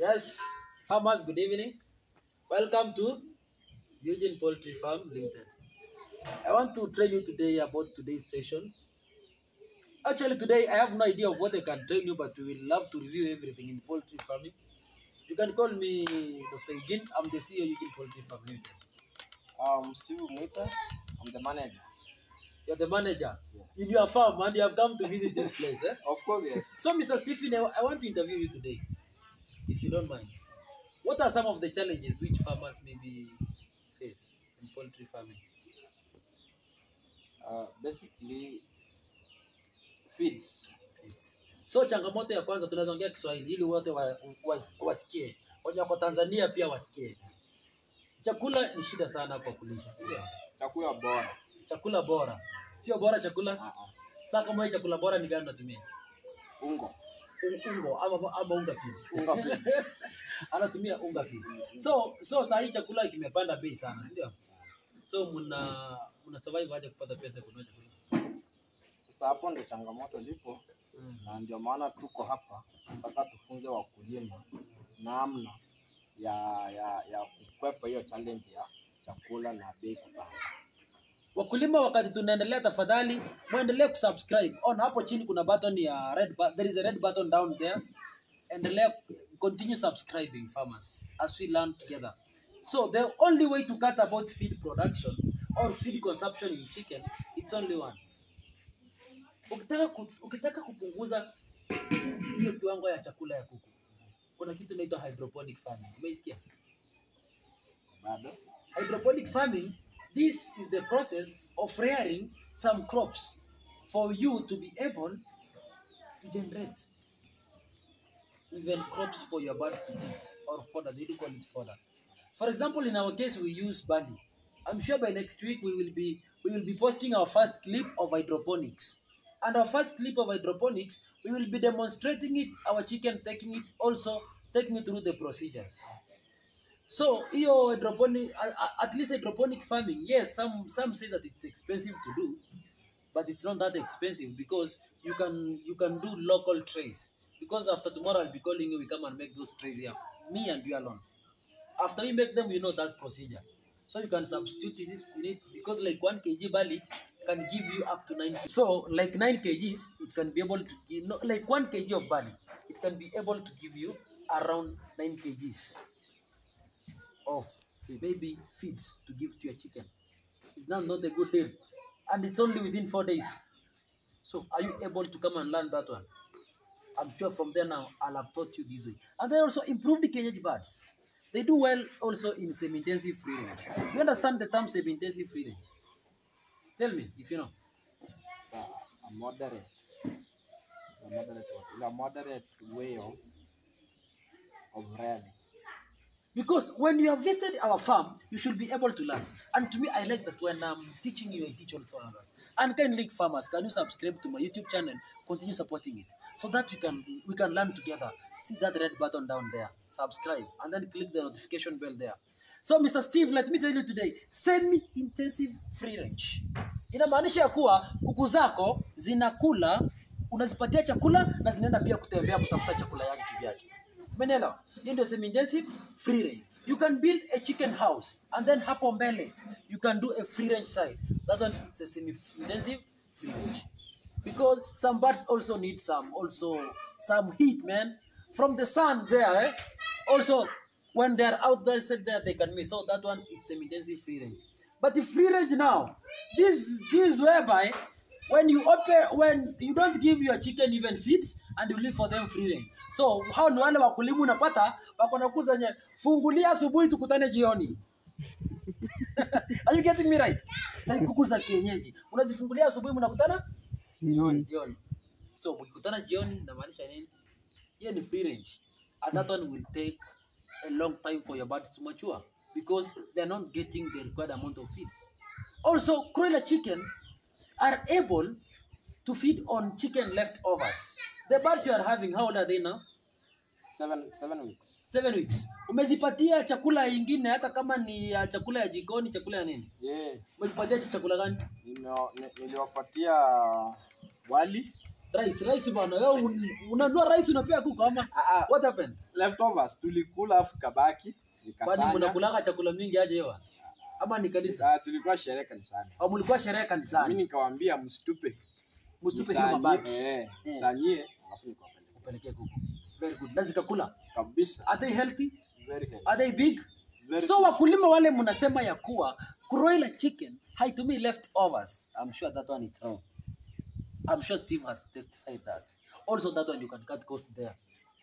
Yes, farmers, good evening. Welcome to Eugene Poultry Farm Limited. I want to train you today about today's session. Actually, today I have no idea of what I can train you, but we will love to review everything in poultry farming. You can call me Dr. Eugene. I'm the CEO of Eugene Poultry Farm Limited. Steve Mwita. I'm the manager. You're the manager Yeah. in your farm, and you have come to visit this place. Eh? Of course, yes. So, Mr. Stephen, I want to interview you today, if you don't mind. What are some of the challenges which farmers maybe face in poultry farming? Basically, feeds. So changamoto ya kwanza tunazoongea Kiswahili ili wote wasikie. Wenye wako Tanzania pia wasikie. Chakula ni shida sana kwa kulisha, sio? Chakula bora. Chakula bora. Sio bora chakula? Sasa kama hii chakula bora ni gani unatumia? Ungo. Ungo ama unga feeds. Unga feeds. Anatumia unga feeds. So sasa hii chakula kimepanda bei sana, sio? So mna survive aje kupata pesa ya kununua chakula? Sasa hapo ndio changamoto lipo. Na ndio maana tuko hapa mpaka tufunze wakulima namna ya kukwepa hiyo challenge ya chakula na bei kupanda. Wakulima, wakati tunaendelea, tafadhali muendelee kusubscribe. Hapo chini kuna button ya red there is a red button down there. Endelea, continue subscribing farmers as we learn together. So the only way to cut about feed production or feed consumption in chicken, it's only one. Ukitaka kupunguza hiyo kiwango ya chakula ya kuku, kuna kitu inaitwa hydroponic farming. Umeisikia? Bado? Hydroponic farming, this is the process of rearing some crops for you to be able to generate even crops for your birds to eat, or fodder. They do call it fodder. For example, in our case, we use barley. I'm sure by next week we will be posting our first clip of hydroponics. And our first clip of hydroponics, we will be demonstrating it, our chicken taking it through the procedures. So, hydroponic, at least hydroponic farming, yes, some say that it's expensive to do, but it's not that expensive because you can do local trays. Because after tomorrow I'll be calling you, we come and make those trays here, me and you alone. After you make them, you know that procedure. So you can substitute it in it, because like 1 kg barley can give you up to 9. So like 9 kgs, it can be able to give, no, like 1 kg of barley, it can be able to give you around 9 kgs of baby feeds to give to your chicken. It's not a good deal, and it's only within 4 days. So are you able to come and learn that one? I'm sure from there now I'll have taught you this way. And they also improve the cage birds. They do well also in semi-intensive free range. You understand the term semi-intensive free range? Tell me if you know. A moderate way of rearing. Because when you have visited our farm, you should be able to learn. And to me, I like that when I'm teaching you, I teach also others. And kindly, farmers, can you subscribe to my YouTube channel? Continue supporting it so that we can learn together. See that red button down there. Subscribe and then click the notification bell there. So, Mr. Steve, let me tell you today, semi-intensive free range. Inamaanisha ya kuwa kuku zako zinakula, unazipatia chakula na zinaenda pia kutembea kutafuta chakula yake kivyake. Umeelewa? Hiyo ndio semi-intensive free range. You can build a chicken house and then hapo mbele you can do a free range side. That one is a semi-intensive free range. Because some birds also need some heat, man, from the sun there. Eh? Also, when they are out there, sit there, they can miss. So that one, it's semi-intensive free range. But the free range now, this whereby when you don't give your chicken even feeds and you leave for them free range. So how ni wale wakulima unapata wako nakuza nye fungulia asubuhi tukutane jioni. Are you getting me right? Like kuku za kienyeji. Unazifungulia asubuhi mnakutana jioni. So mkikutana jioni inamaanisha nini? Hiyo ni free range. And that one will take a long time for your birds to mature because they're not getting the required amount of feed. Also, broiler chicken are able to feed on chicken leftovers. The birds you are having, how old are they now? 7 weeks. 7 weeks. Umezipatia chakula ingine hata kama ni chakula ya jikoni, chakula ya nini? Yeah. Umezipatia chakula gani? Niliwapatia wali Rice bwana. Wewe unanua rice unapea kuku ama? What happened? Leftovers tulikula afu kabaki nikasanya. Kwani mnakulanga chakula mingi aje hiyo? Ama ni kanisa? Tulikuwa sherehe kanisani. Au mlikuwa sherehe kanisani? Mimi nikawaambia msitupe hiyo mabaki. Sanyie alafu nikapelekea kuku. Very good. Na zikakula kabisa. Are they healthy? Very healthy. Are they big? Very so wakulima wale mnasema ya kuwa broiler chicken haitumii leftovers. I'm sure that one is wrong. I'm sure Steve has testified that. Also that one you can cut cost there.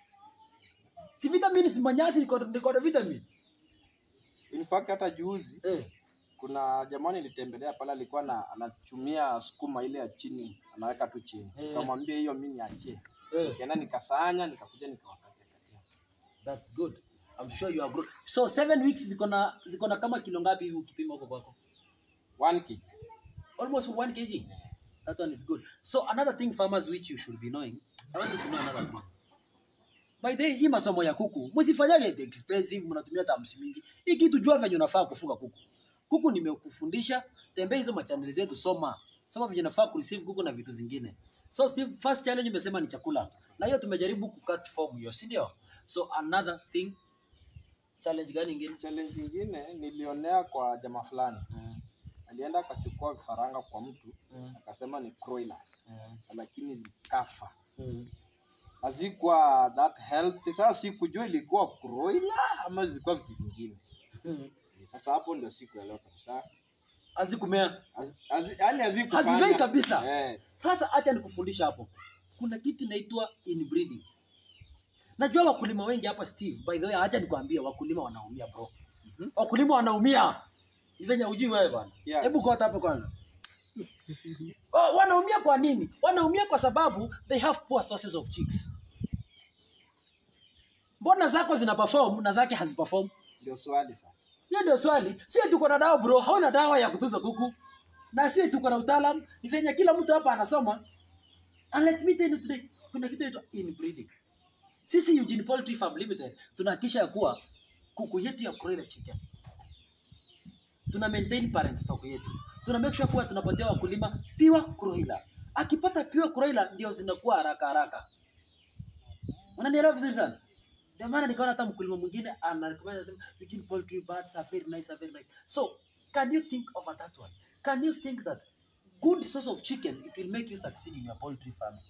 Si vitamins manyasi iko na vitamin. In fact hata juzi kuna jamaa nilitembelea pale alikuwa anachumia sukuma ile ya chini anaweka tu chini. Nikamwambia hiyo mimi niachie. Nikaenda nikasanya nikakuja nikawakatia. That's good. I'm sure you are good. So 7 weeks ziko na kama kilo ngapi hivi ukipima huko kwako? 1 kg. Almost 1 kg. That one is good. So another thing farmers which you should be knowing, I want you to know another thing. By the way, hii masomo ya kuku, msifanyage expensive, mnatumia tamshi mingi. Hii kitu jua venye unafaa kufuga kuku. Kuku nimekufundisha, tembea hizo machannel zetu, soma venye unafaa kureceive kuku na vitu zingine. So Steve, first challenge umesema ni chakula. Na hiyo tumejaribu kucut form hiyo, si ndio? So another thing, challenge gani nyingine? Challenge nyingine nilionea kwa jamaa fulani. Alienda akachukua vifaranga kwa mtu, akasema ni broilers. Lakini zikafa. Hazikuwa that healthy. Sasa sikujua ilikuwa broiler ama zilikuwa vitu zingine. Sasa hapo ndio sikuelewa kabisa. Hazikumea. Yaani hazikufanya. Hazimei kabisa. Sasa acha nikufundisha hapo. Kuna kitu inaitwa inbreeding. Najua wakulima wengi hapa Steve. By the way, acha nikwambie wakulima wanaumia bro. Wakulima wanaumia. Hivenye hujui wewe bwana. Hebu kota hapo kwanza. Wanaumia kwa nini? Wanaumia kwa sababu they have poor sources of chicks. Mbona zako zina perform na zake haziperform? Ndio swali sasa. Hiyo ndio swali. Sio tuko na dawa bro, hauna dawa ya kutunza kuku. Na sio tuko na utaalamu, ni venye kila mtu hapa anasoma. And let me tell you today, kuna kitu inaitwa inbreeding. Sisi Eugene Poultry Farm Limited tunahakikisha kuwa kuku yetu ya broiler chicken tuna maintain parent stock yetu. Tuna make sure kuwa tunapatia wakulima pure broiler. Akipata pure broiler ndio zinakuwa haraka. Unanielewa vizuri sana? Ndio maana nikaona hata mkulima mwingine anarecommend sema Eugene Poultry birds are very nice, So, can you think of that one? Can you think that good source of chicken, it will make you succeed in your poultry farming?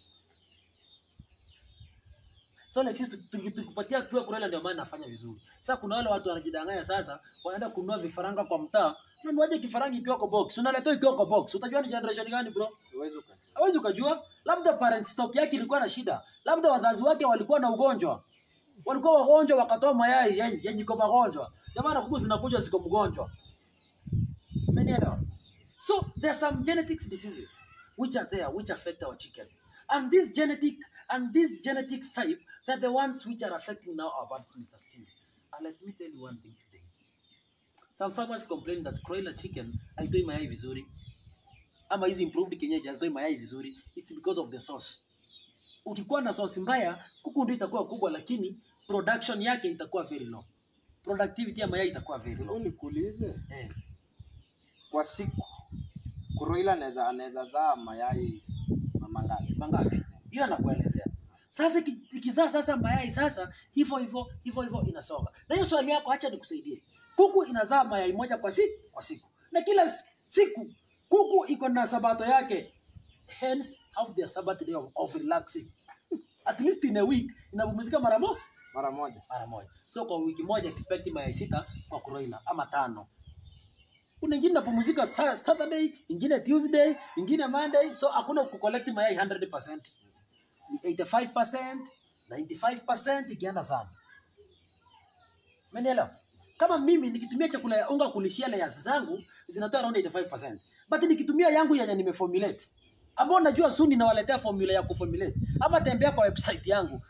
So like sisi tukipatia pure broiler ndio maana nafanya vizuri. Sasa kuna wale watu wanajidanganya sasa, wanaenda kununua vifaranga kwa mtaa. Unanuaje kifaranga ikiwa kwa box? Unaleta ikiwa kwa box. Utajua ni generation gani bro? Hawezi ukajua. Labda parent stock yake ilikuwa na shida. Labda wazazi wake walikuwa na ugonjwa. Walikuwa wagonjwa wakatoa mayai yenye kwa magonjwa. Jamaa kuku zinakuja ziko mgonjwa. Umenielewa? So there are some genetics diseases which are there which affect our chicken. And these genetics type, they're the ones which are affecting now our birds, Mr. Steve. And let me tell you one thing today. Some farmers complain that broiler chicken haitoi mayai vizuri. Ama hizi improved kienyeji hazitoi mayai vizuri. It's because of the source. Ukikuwa na source mbaya, kuku ndio itakuwa kubwa lakini production yake itakuwa very low. Productivity ya mayai itakuwa very low. Nikuulize. Kwa siku broiler anaweza zaa mayai mangapi? Hiyo nakuelezea. Sasa ikizaa sasa mayai sasa hivyo inasonga. Na hiyo swali yako acha nikusaidie. Kuku inazaa mayai moja kwa siku. Na kila siku kuku iko na sabato yake. Hence have their Sabbath day of relaxing. At least in a week inapumzika mara moja. So kwa wiki moja expect mayai 6 kwa broiler ama 5. Kuna ingine napumzika Saturday, ingine Tuesday, ingine Monday. So hakuna kucollect mayai 100%. Ni 85%, 95% ikienda sana. Umeelewa? Kama mimi nikitumia chakula ya unga kulishia layers zangu zinatoa around 85%. But nikitumia yangu yenye nimeformulate, ambao najua soon ninawaletea formula ya kuformulate. Ama tembea kwa website yangu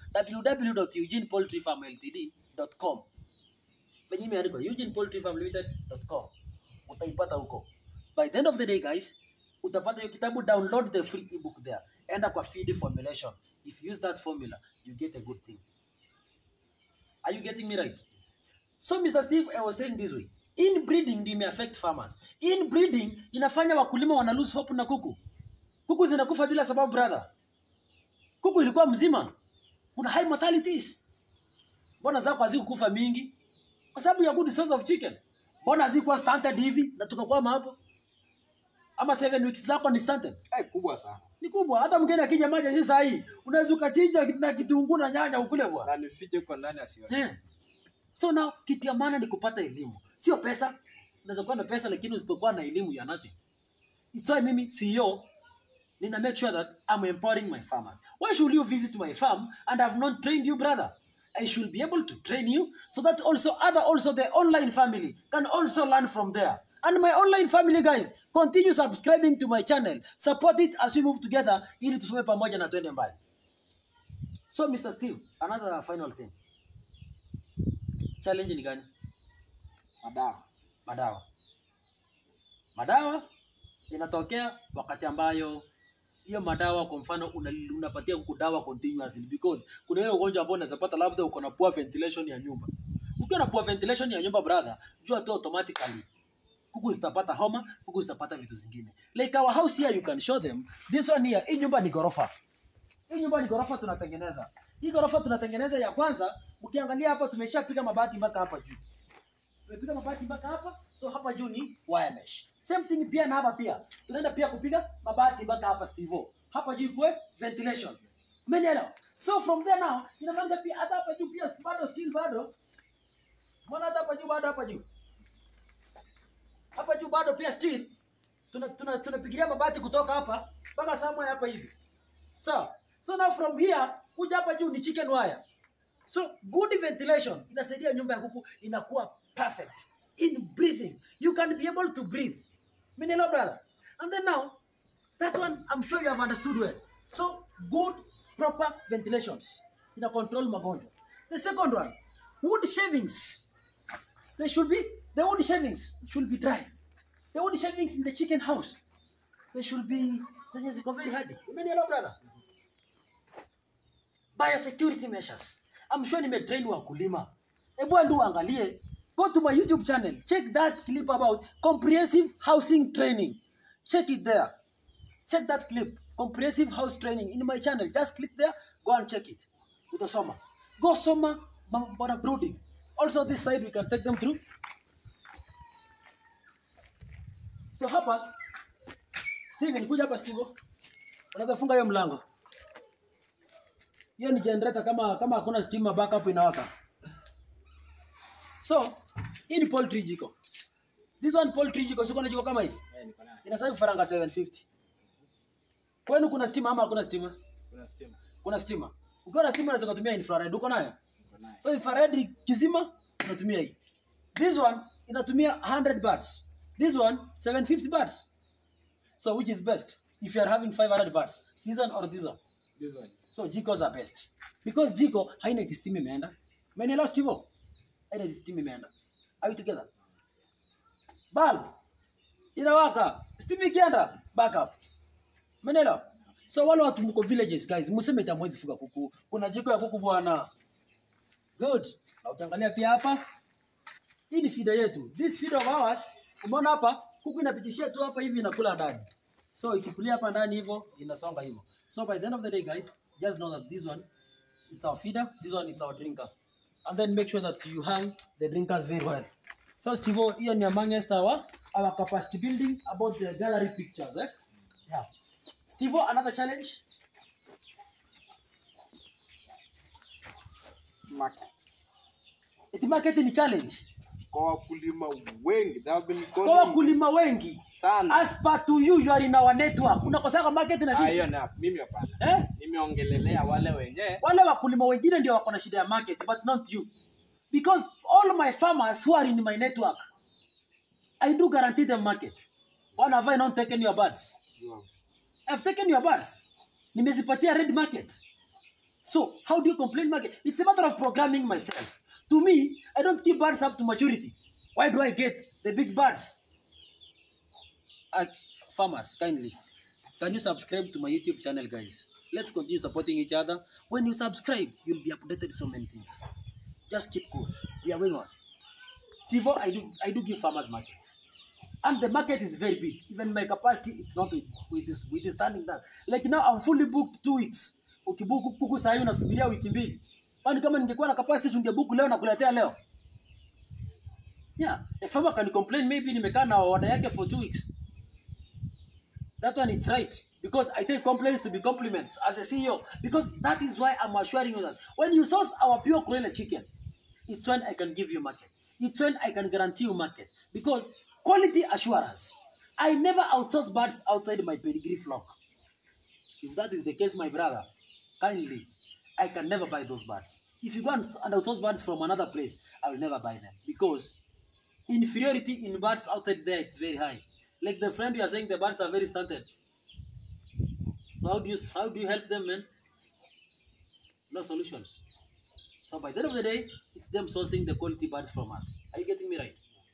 www.eugenepoultryfarmltd.com. Venye imeandikwa eugenepoultryfarmlimited.com. Utaipata huko. By the end of the day guys, utapata hiyo kitabu, download the free ebook there. Enda kwa feed formulation. If you use that formula, you get a good thing. Are you getting me right? So Mr. Steve, I was saying this way. Inbreeding may affect farmers. Inbreeding inafanya wakulima wana lose hope na kuku. Kuku zinakufa bila sababu brother. Kuku ilikuwa mzima. Kuna high mortalities. Mbona zako hazikufa mingi? Kwa sababu ya good source of chicken. Mbona hazikuwa stunted hivi na tukakwama hapo? Ama 7 weeks zako ni stunted? Kubwa sana. Ni kubwa. Hata mgeni akija maji sasa hii, unaweza ukachinja na kitunguu na nyanya ukule bwana. Na nifiche kwa ndani asione. So now kitu ya maana ni kupata elimu. Sio pesa. Unaweza kuwa na pesa lakini usipokuwa na elimu ya nothing. It's why mimi CEO nina make sure that I'm empowering my farmers. Why should you visit my farm and I've not trained you, brother? I should be able to train you so that also the online family can also learn from there. And my online family, guys, continue subscribing to my channel. Support it as we move together ili tusome pamoja na twende mbali. So Mr. Steve, another final thing. Challenge ni gani? Madawa inatokea wakati ambayo hiyo madawa, kwa mfano unapatia kuku dawa continuously, because kuna ile ugonjwa ambao unaweza pata labda uko na poor ventilation ya nyumba. Ukiwa na poor ventilation ya nyumba, brother, jua tu automatically kuku zitapata homa, kuku zitapata vitu zingine. Like our house here, you can show them. This one here, hii nyumba ni ghorofa. Hii nyumba ni ghorofa tunatengeneza. Hii ghorofa tunatengeneza ya kwanza, ukiangalia hapa tumeshapiga mabati mpaka hapa juu. Tumepiga mabati mpaka hapa, so hapa juu ni wire mesh. Same thing pia na hapa pia. Tunaenda pia kupiga mabati mpaka hapa Stevo. Hapa juu kwa ventilation. Umeelewa? So from there now, inamaanisha pia hata hapa juu pia bado still bado. Mbona hata hapa juu bado hapa juu? Hapa juu bado pia still tunapigilia mabati kutoka hapa mpaka somewhere hapa hivi. So now from here kuja hapa juu ni chicken wire. So good ventilation inasaidia nyumba ya kuku inakuwa perfect in breathing. You can be able to breathe. Menelo, brother. And then now, that one I'm sure you have understood well. So good proper ventilations in control magonjwa. The second one, wood shavings. The wood shavings should be dry. The wood shavings in the chicken house, they should be very hardy. Menelo, brother. Biosecurity measures. I'm sure nimetrain wakulima. Hebu ndio angalie. Go to my YouTube channel. Check that clip about comprehensive housing training. Check it there. Check that clip. Comprehensive house training in my channel. Just click there. Go and check it. With the summer. Go summer bana brooding. Also this side we can take them through. So hapa Steven, kuja hapa Steve. Unaweza funga hiyo mlango. Hiyo ni generator kama hakuna stima backup inawaka. So, hii ni poultry jiko. This one poultry jiko, siko na jiko kama hii. Inasaidia faranga 750. Kwani kuna stima ama hakuna stima? Kuna stima. Ukiwa na stima unaweza kutumia infrared, uko nayo? So infrared kizima unatumia hii. This one inatumia 100 watts. This one 750 watts. So which is best if you are having 500 watts? This one or this one? This one. So jikos are best. Because jiko haina steam imeenda. Umeelewa Steve? Haina steam imeenda. Are we together? Bulb inawaka, steam ikienda, backup. Umeelewa? So wale watu mko villages guys, mseme tamwezi fuga kuku. Kuna jiko ya kuku bwana. Good. Na utaangalia pia hapa. Hii ni feeder yetu. This feeder of ours, umeona hapa, kuku inapitishia tu hapa hivi inakula ndani. So ikikulia hapa ndani hivyo inasonga hivyo. So by the end of the day guys, just know that this one it's our feeder, this one it's our drinker. And then make sure that you hang the drinkers very well. So Steve, hiyo ni amongst our capacity building about the gallery pictures, eh? Yeah. Steve, another challenge? Market. Eti market ni challenge. Kwa wakulima wengi, they have been calling. Kwa wakulima wengi sana. As per to you, you are in our network. Unakosaka market na sisi. Hiyo na mimi hapana. Nimeongelelea wale wenyewe. Wale wakulima wengine ndio wako na shida ya market, but not you. Because all my farmers who are in my network, I do guarantee them market. When have I not taken your birds? Yeah. I've taken your birds. Nimezipatia red market. So, how do you complain market? It's a matter of programming myself. To me, I don't keep birds up to maturity. Why do I get the big birds? Farmers, kindly, can you subscribe to my YouTube channel, guys? Let's continue supporting each other. When you subscribe, you'll be updated so many things. Just keep cool. We are going on. Steve, I do give farmers market. And the market is very big. Even my capacity, it's not with this standing that. Like now, I'm fully booked 2 weeks. Ukibuku kuku saa hii unasubiria wiki mbili. Kwani kama ningekuwa na capacity ungebuku leo na kuletea leo. Yeah, a farmer can complain maybe nimekaa na order yake for 2 weeks. That one is right. Because I take complaints to be compliments as a CEO. Because that is why I'm assuring you that when you source our pure Kurele chicken, it's when I can give you market. It's when I can guarantee you market. Because quality assurance. I never outsource birds outside my pedigree flock. If that is the case, my brother, kindly, I can never buy those birds. If you go and outsource birds from another place, I will never buy them. Because inferiority in birds outside there, it's very high. Like the friend you are saying, the birds are very stunted. So how do you help them, man? No solutions. So by the end of the day, it's them sourcing the quality birds from us. Are you getting me right?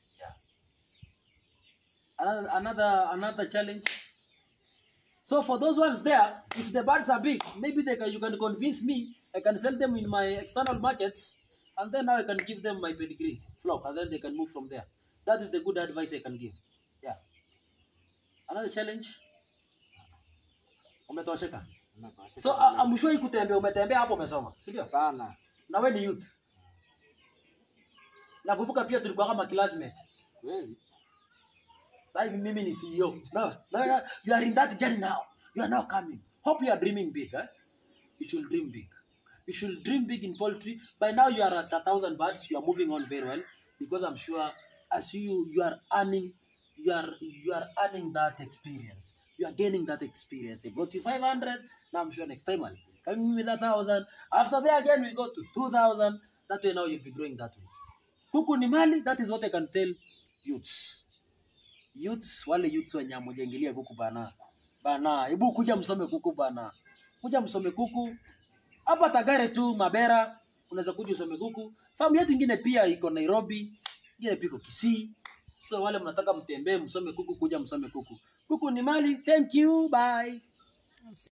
Yeah. Another challenge. So for those ones there, if the birds are big, maybe you can convince me. I can sell them in my external markets, and then now I can give them my pedigree flock, and then they can move from there. That is the good advice I can give. Yeah. Another challenge. Umetosheka. So I'm sure umetembea hapo umesoma, si ndio? Sana. Na wewe ni youth. Nakumbuka pia tulikuwa kama classmate. Kweli? Sasa mimi ni CEO. No, you are in that journey now. You are now coming. Hope you are dreaming big, eh? You should dream big. You should dream big in poultry. By now you are at 1,000 birds. You are moving on very well because I'm sure as you are earning that experience. You are gaining that experience. I brought you 500. Now I'm sure next time I'll be coming with 1,000. After that again we go to 2,000. That way now you'll be growing that way. Kuku ni mali. That is what I can tell youths. Wale youths wenye hamujaingilia kuku bana. Hebu kuja msome kuku bana. Kuja msome kuku. Hapa Tagare tu Mabera unaweza kuja usome kuku. Famu yetu ingine pia iko Nairobi, ingine pia iko Kisii. So wale mnataka mtembee msome kuku, kuja msome kuku. Kuku ni mali. Thank you. Bye.